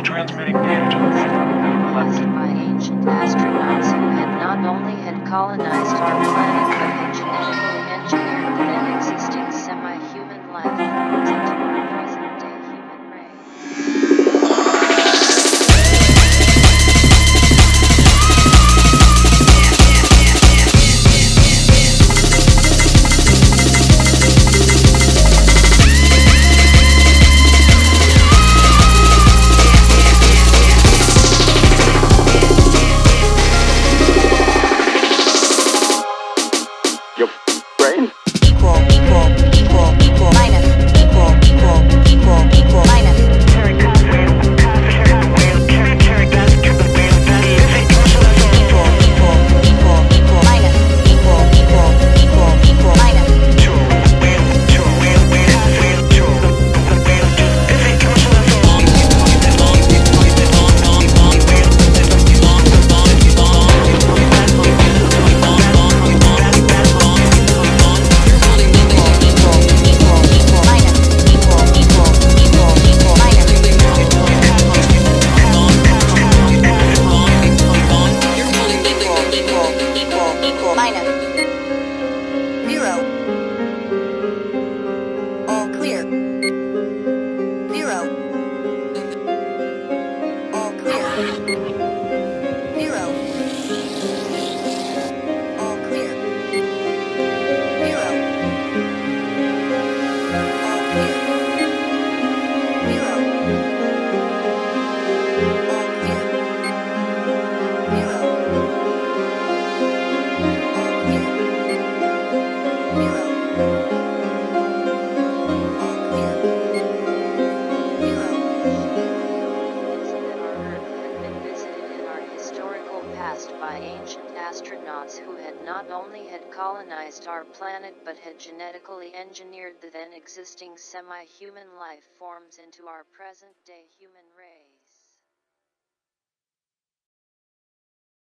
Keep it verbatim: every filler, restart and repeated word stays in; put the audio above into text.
transmitting data to the Passed by ancient astronauts who had not only had colonized our planet but had genetically engineered the then existing semi-human life forms into our present-day human race. By ancient astronauts who had not only had colonized our planet but had genetically engineered the then existing semi-human life forms into our present-day human race.